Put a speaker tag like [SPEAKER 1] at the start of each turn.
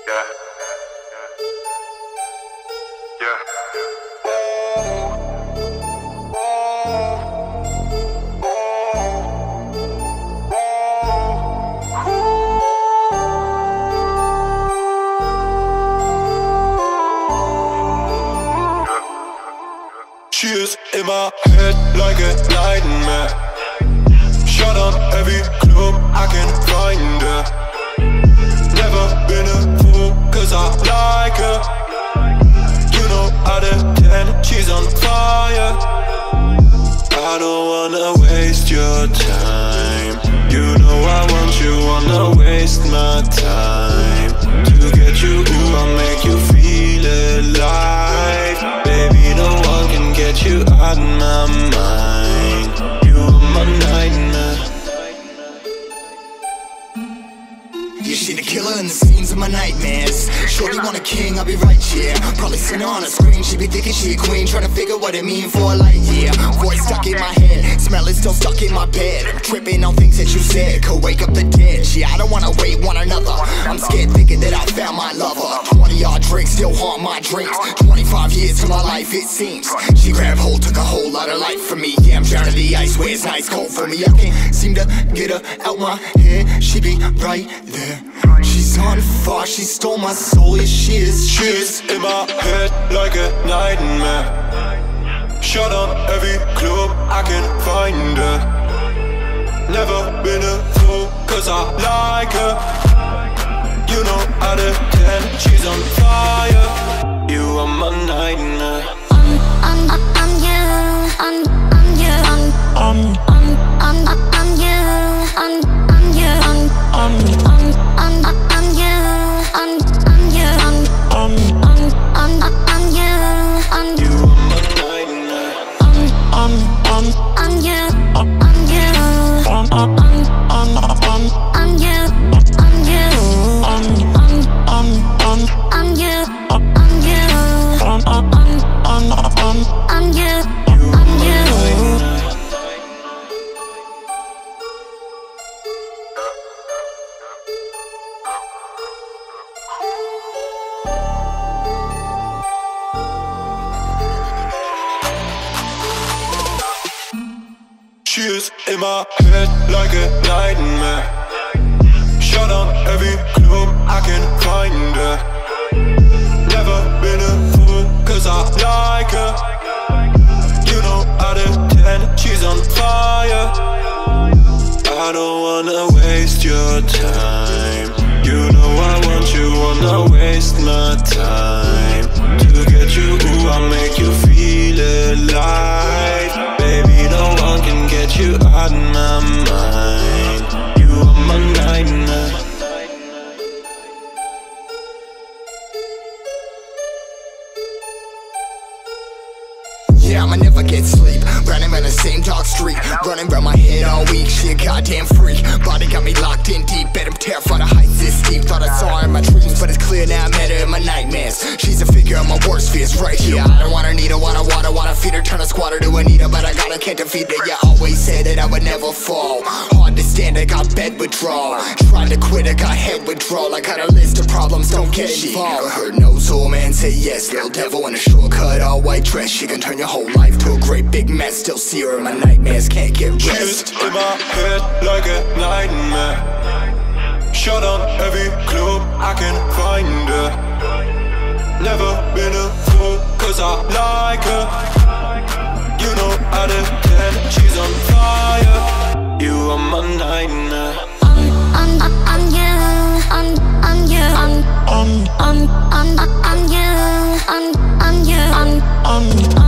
[SPEAKER 1] Yeah. Yeah. She is in my head like a nightmare. Shut on every club I can find her. Never been a fool cause I like her. You know out of 10 she's on fire. I don't wanna waste your time. You know I want you, wanna waste my time. To get you, ooh, I'll make you feel alive. Baby, no one can get you out of my mind. You are my nightmare.
[SPEAKER 2] Yeah, she the killer in the scenes of my nightmares. Shorty want a king, I'll be right here. Probably seen her on a screen, she be thinking she a queen. Trying to figure what it mean for a light year. Voice stuck in my head, smell is still stuck in my bed. I'm tripping on things that you said, could wake up the dead. Yeah, I don't wanna wait one another. I'm scared thinking that I found my lover. 20-odd drinks still haunt my dreams. 25 years to my life it seems. She grabbed hold, took a whole lot of life from me. Yeah, I'm drowning the ice where it's nice cold for me. I can't seem to get her out my head. She be right there. She's on fire, she stole my soul, yeah she is.
[SPEAKER 1] She is in my head like a nightmare. Shut on every club I can find her. Never been a fool cause I like her. You know out of 10 she's on fire. You are my nightmare.
[SPEAKER 3] I'm you, I'm you, I'm you, I'm you, I'm you, I'm you, I'm you,
[SPEAKER 1] You are my nightmare.
[SPEAKER 3] I'm you, I'm you, I'm you,
[SPEAKER 1] She is in my head like a nightmare. Shut on every club I can find her. Never been a fool cause I like her. You know out of 10 she's on fire. I don't wanna waste your time. You know I want you, wanna waste my time. To get you, ooh, I'll make you feel alive. Baby, no one can get you out of my mind. You are my nightmare.
[SPEAKER 2] Yeah, I'ma never get sleep. Running around the same dark street. Running around my head all week. She a goddamn freak. Body got me locked in deep. Bet I'm terrified of heights this steep. Thought I saw her in my dreams, but it's clear now I met her in my nightmares. She's a figure of my worst fears right here. I don't wanna need her, wanna feed her. Turn a squatter to Anita, but I gotta can't defeat her. Yeah, always said that I would never fall. Hard to stand, I got bed withdrawal. Tried to quit, I got head withdrawal. I got a list of problems, don't get involved. Her nose, old man say yes. Little devil in a shortcut, all white dress. She can turn your whole life to a great big mess. Still see her in my nightmares, can't get rest.
[SPEAKER 1] She is in my head like a nightmare. Shut on every club I can find her. Never been a fool cause I like her. You know out of 10 she's on fire. You are my nightmare.
[SPEAKER 3] I'm you, I'm you, I'm you, I'm you, I'm you, I'm